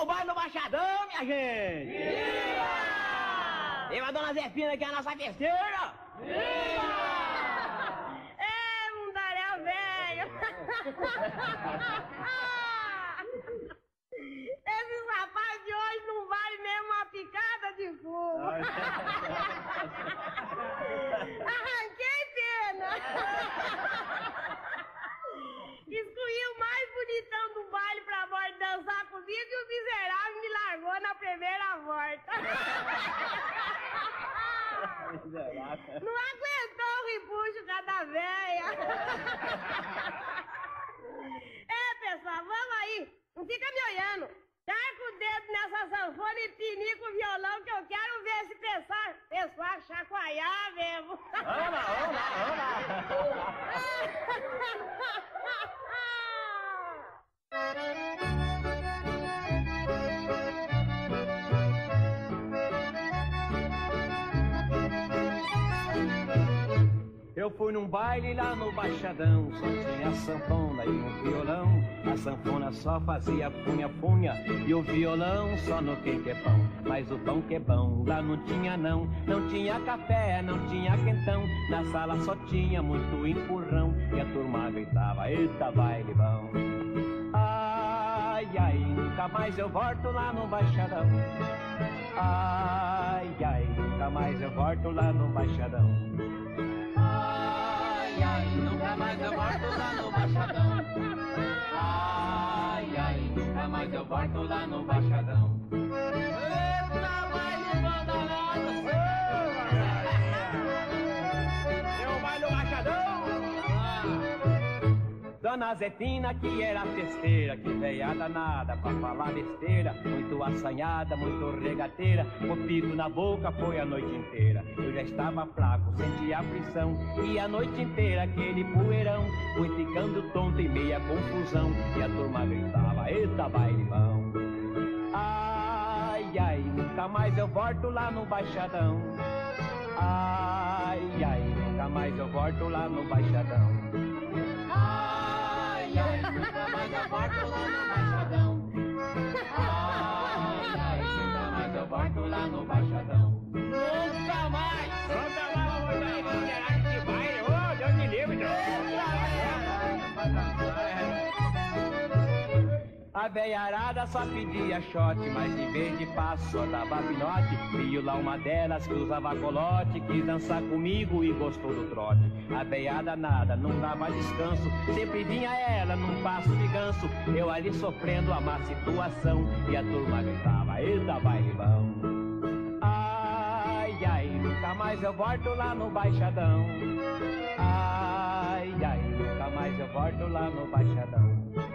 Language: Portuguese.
o baile no Baixadão, minha gente! Viva! Viva a dona Zefina, que é a nossa festeira! Viva! É, mundaréu velho! Esses rapazes de hoje não valem mesmo uma picada de fumo! Arranquei pena! Excluí o mais bonitão do baile pra volta dançar comigo e o miserável me largou na primeira volta. Não aguentou o repuxo cada véia. É, pessoal, vamos aí. Não fica me olhando. Taca o dedo nessa sanfona e pinica o violão que eu quero ver esse pessoal chacoalhar mesmo. Vamos lá, vamos lá, vamos lá. Eu fui num baile lá no Baixadão, só tinha a sanfona e um violão. A sanfona só fazia funha-funha e o violão só no quem-quer-pão. Mas o pão que é bom lá não tinha não, não tinha café, não tinha quentão. Na sala só tinha muito empurrão e a turma gritava, eita baile bom. Ai, ai, nunca mais eu volto lá no Baixadão. Ai, ai, nunca mais eu volto lá no Baixadão. Ai, ai, nunca mais eu volto lá no Baixadão. Ai, ai, nunca mais eu volto lá no Baixadão. Eita, baile bom danado, eu baile no Baixadão. Dona Zefina, que era festeira, que veia danada pra falar besteira, muito assanhada, muito regateira, com pico na boca foi a noite inteira. Eu já estava fraco, sentia aflição, e a noite inteira aquele poeirão foi ficando tonto e meia confusão, e a turma gritava, eita baile bom. Ai, ai, nunca mais eu volto lá no Baixadão. Ai, ai, nunca mais eu volto lá no Baixadão. Ai, ai, nunca mais eu volto lá no Baixadão. Ai, ai, nunca mais eu volto lá no Baixadão. Nunca mais! Nunca mais eu vou dar esse baile. Ô, Deus me livre, Deus! A veiarada só pedia shot, mas em vez de passo só dava pinote. Viu lá uma delas que usava colote, quis dançar comigo e gostou do trote. A veiada nada, não dava descanso, sempre vinha ela num passo de ganso. Eu ali sofrendo a má situação, e a turma gritava, eita baile bom. Ai, ai, nunca mais eu volto lá no Baixadão. Ai, ai, nunca mais eu volto lá no Baixadão.